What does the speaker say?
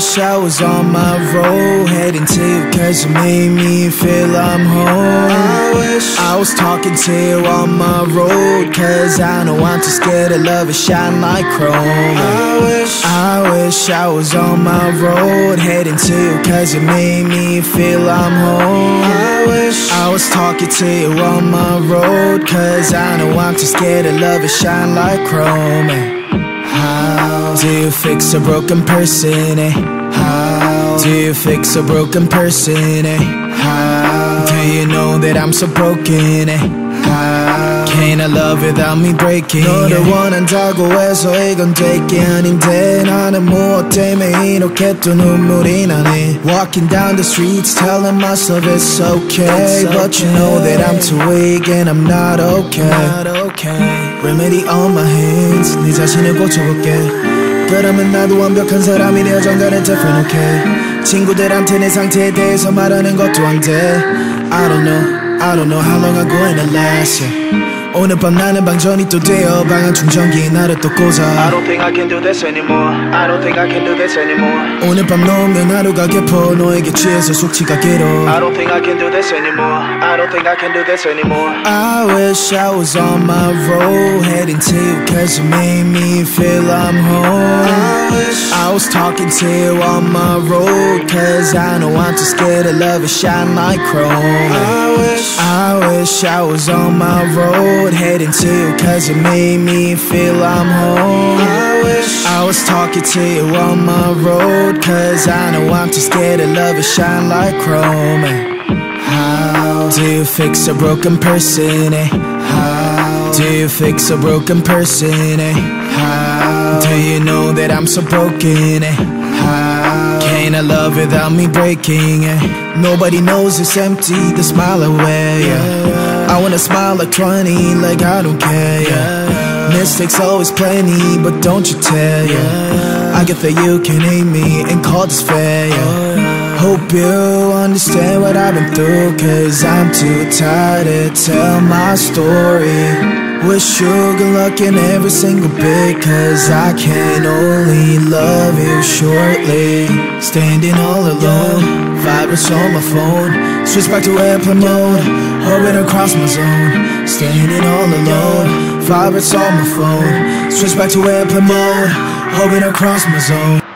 wish I was on my road, heading to you cause you made me feel I'm home. I wish I was talking to you on my road, cause I know I'm too scared to love it shine like chrome. I wish I was on my road, heading to you cause you made me feel I'm home. I wish I was talking to you on my road, cause I know I'm too scared to love it shine like chrome. How do you fix a broken person, eh? How do you fix a broken person, eh? How do you know that I'm so broken, eh? How can I love without me breaking? 너를 원한다고 해서 이건 될 게 아닌데 나는 무엇 때문에 이렇게 또 눈물이 나네. Walking down the streets telling myself it's okay, but you know that I'm too weak and I'm not okay. Remedy on my hands, 네 자신을 고쳐볼게. 그러면 나도 완벽한 사람이 되어 정갈은 different, okay. 친구들한테 내 상태에 대해서 말하는 것도 안 돼. I don't know how long I'm going to last, yeah. 오늘 밤 나는 방전이 또 되어 방한 충전기에 나를 또 꽂아. I don't think I can do this anymore. I don't think I can do this anymore. 오늘 밤 너 없는 하루가 깊어 너에게 취해서 숙취가 길어. I don't think I can do this anymore. I don't think I can do this anymore. I wish I was on my road, heading to you cause you made me feel I'm home. I wish I was talking to you on my road, cause I know I'm too scared to love it shine like chrome. I wish I was on my road, heading to you cause you made me feel I'm home. I wish I was talking to you on my road, cause I know I'm too scared to love it shine like chrome. How do you fix a broken person, eh? How do you fix a broken person, eh? How do you know that I'm so broken, eh? How can I love without me breaking, eh? Nobody knows it's empty, the smile away, yeah. I wanna smile like 20, like I don't care, yeah. Mistakes always plenty, but don't you tell, yeah. I get that you can hate me and call this fair, yeah. Hope you understand what I've been through, cause I'm too tired to tell my story. Wish you good luck in every single bit, cause I can only love you shortly. Standing all alone, vibrates on my phone, switch back to airplane mode, hurrying across my zone. Standing all alone, vibrates on my phone, switch back to airplane mode, hurrying across my zone.